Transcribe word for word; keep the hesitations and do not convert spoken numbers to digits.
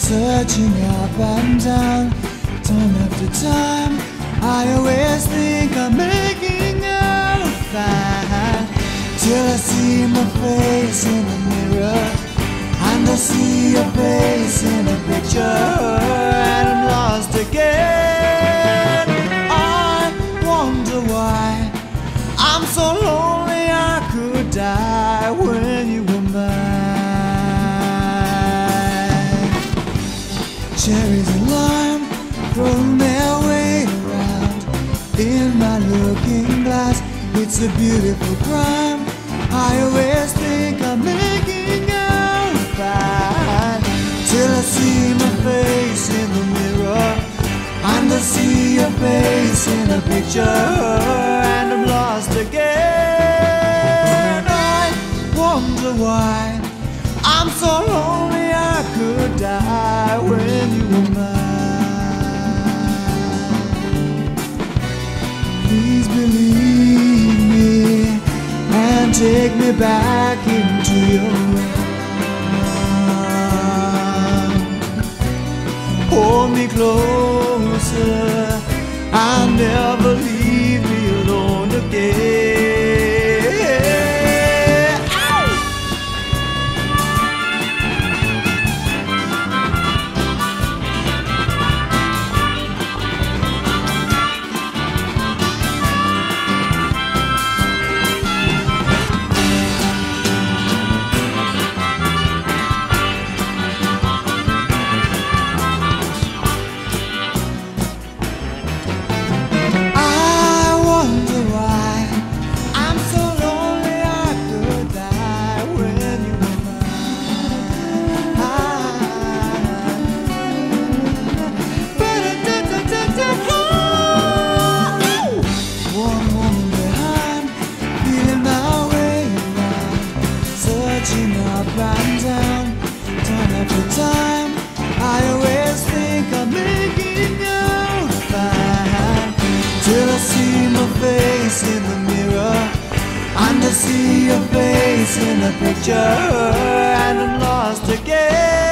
searching up and down, time after time. I always think I'm making out fine, till I see my face in the mirror, and I see your face in a picture, and I'm lost again. I wonder why I'm so lonely I could die when you were mine. Cherries and lime, throw their weight around in my looking glass. It's a beautiful crime. I always think I'm making out fine, till I see my face in the mirror, and I see your face in a picture, and I'm lost again. I wonder why I'm so lonely I could die when you were mine. Please believe me and take me back into your arms. Hold me closer, I'll never leave me alone again. Up and down, time after time, I always think I'm making out fine, till I see my face in the mirror, and I see your face in the picture, and I'm lost again.